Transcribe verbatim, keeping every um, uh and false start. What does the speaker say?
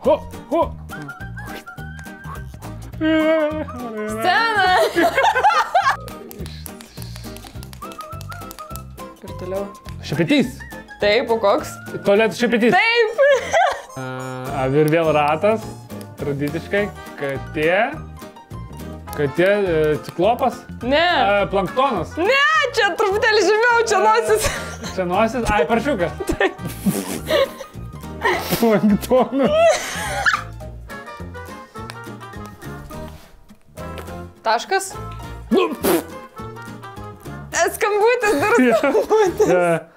Ho, ho. Scena. Ir toliau. Šepetys. Taip, o koks? Tualetų šepetys. Taip. Uh, ir vėl ratas, tradiciškai. Katė. Katė, uh, ciklopas. Ne. Uh, planktonas. Ne, čia truputėlį žemiau, čia nosis. Čia nosis. Ai, paršiukas. Taip. Planktonas. Taškas. Nu, Skambutis, dar skambutis. yeah.